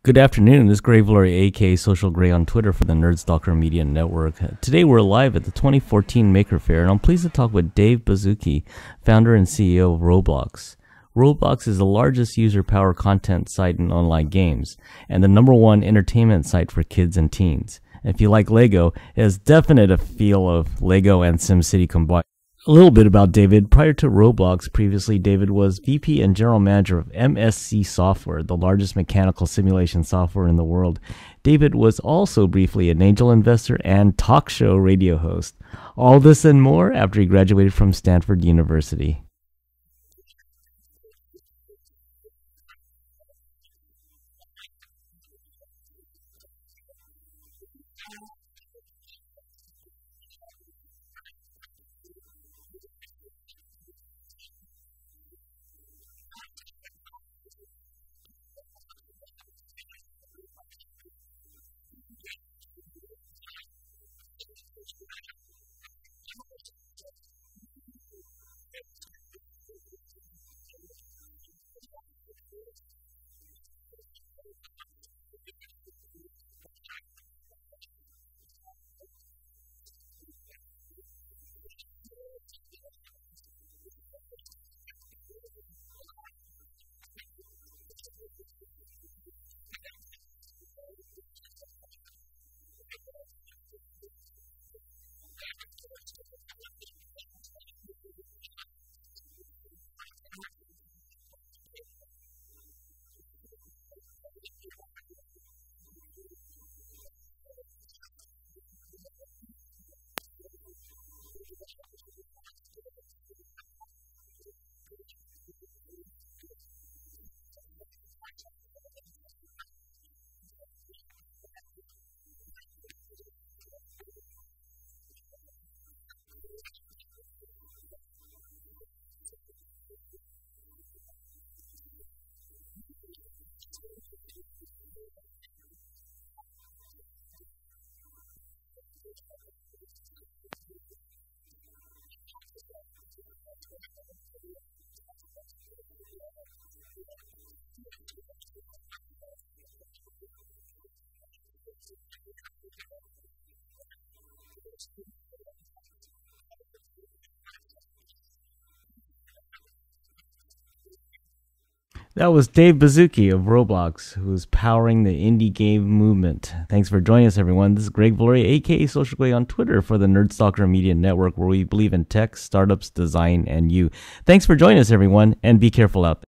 Good afternoon. This is Grey Glory, aka Social Grey on Twitter for the Nerdstalker Media Network. Today we're live at the 2014 Maker Faire, and I'm pleased to talk with Dave Baszucki, founder and CEO of Roblox. Roblox is the largest user-powered content site in online games, and the #1 entertainment site for kids and teens. If you like Lego, it has definite a feel of Lego and SimCity combined. A little bit about David. Prior to Roblox, previously David was VP and General Manager of MSC Software, the largest mechanical simulation software in the world. David was also briefly an angel investor and talk show radio host. All this and more after he graduated from Stanford University. That was Dave Baszucki of Roblox, who's powering the indie game movement. Thanks for joining us, everyone. This is Greg Glory, aka Social Grey on Twitter for the Nerdstalker Media Network, where we believe in tech, startups, design, and you. Thanks for joining us, everyone, and be careful out there.